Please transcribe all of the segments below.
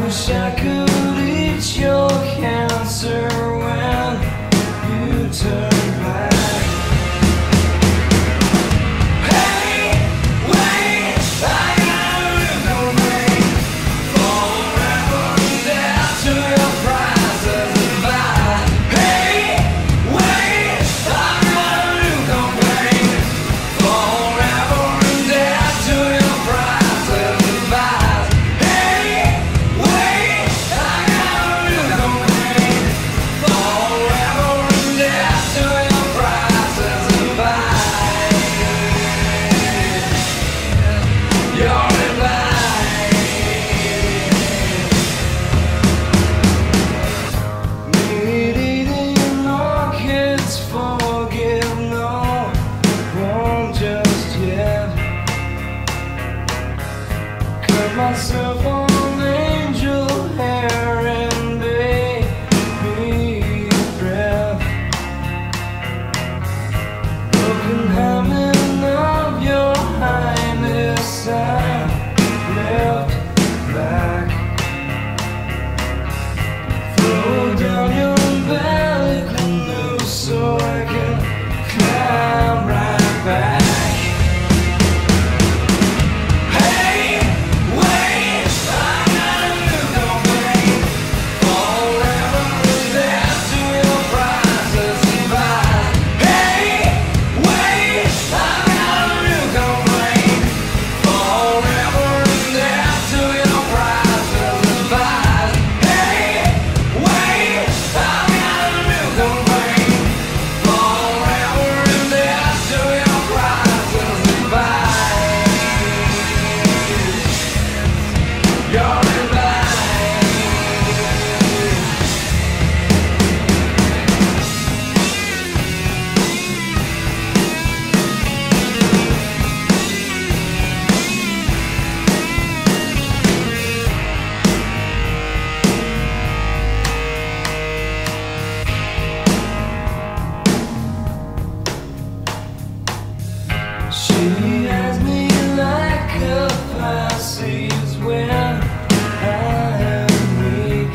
wish I could eat your cancer when you turn back. Hey, wait, I gotta go away forever and down to your prices and buy. Hey, wait, I gotta go away forever and down to your prices and buy. Myself on angel hair and baby breath. Broken hymen of your highness I left back. Throw down your belly canoe so I can climb right back. She has me like a Pisces when I am weak.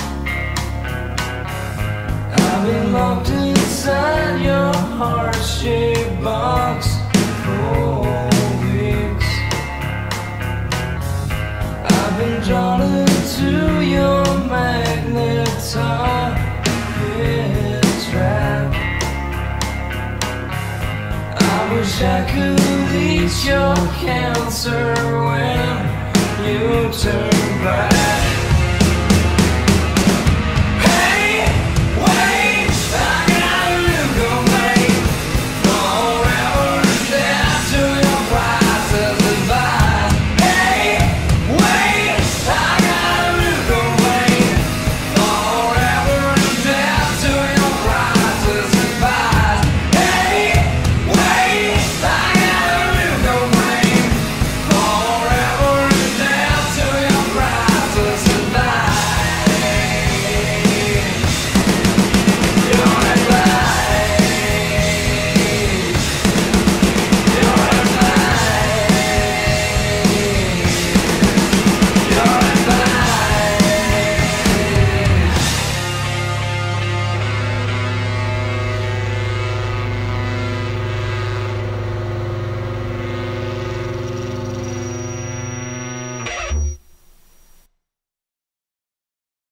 I've been locked inside your heart-shaped box for weeks. I've been drawn into your magnetic trap. I wish I could eat your cancer when you turn back.